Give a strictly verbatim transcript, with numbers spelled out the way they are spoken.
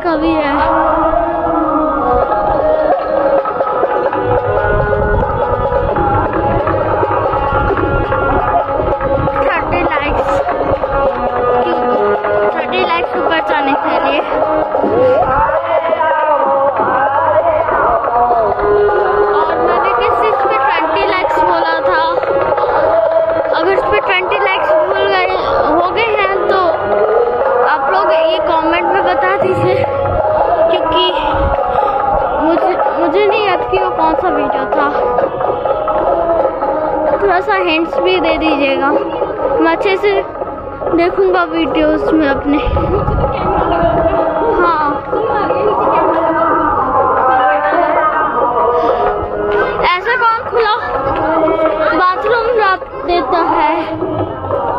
का भी है। थर्टी लाइक्स थर्टी लाइक्स ऊपर जाने के लिए और मैंने किस चीज पे ट्वेंटी लाइक्स बोला था। अगर इस पे ट्वेंटी लाइक्स भूल गए हो गए हैं तो आप लोग ये कमेंट में बता दीजिए, क्योंकि मुझे मुझे नहीं याद कि वो कौन सा वीडियो था। थोड़ा सा हिंट्स भी दे दीजिएगा, मैं अच्छे से देखूंगा वीडियोस में अपने। हाँ, ऐसा कौन खुला बाथरूम रख देता है?